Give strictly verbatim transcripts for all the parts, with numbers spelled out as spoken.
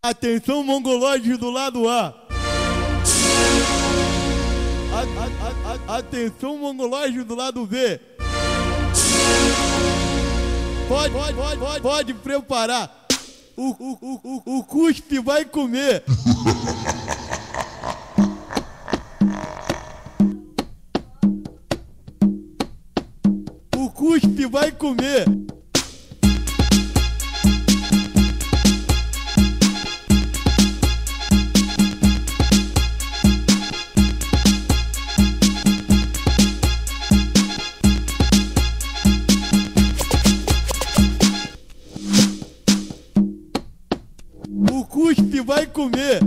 Atenção, mongolóide do lado A. A, a, a, a, atenção, mongolóide do lado B. Pode, pode, pode, pode, pode preparar. O, o, o, o, o cuspe vai comer. O cuspe vai comer. O cuspe vai comer.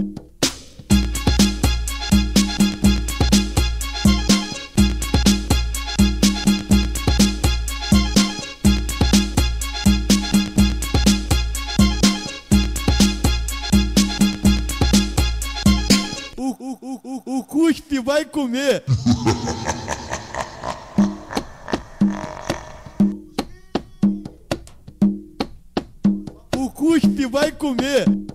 O, o, o, o, o cuspe vai comer. O cuspe vai comer.